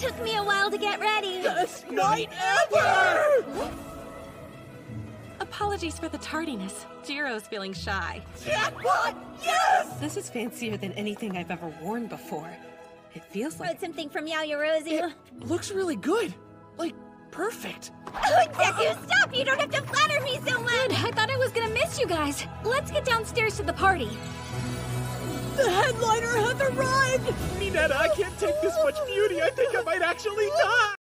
Took me a while to get ready. Best night ever! Apologies for the tardiness. Jiro's feeling shy. Jackpot! Yes! This is fancier than anything I've ever worn before. It feels like... Brought something from Yaoyorozu. It looks really good. Like, perfect. Oh, Deku, stop! You don't have to flatter me so much! Good, I thought I was gonna miss you guys. Let's get downstairs to the party. The headliner has arrived! Minetta, I can't take this much beauty. I think I might actually die.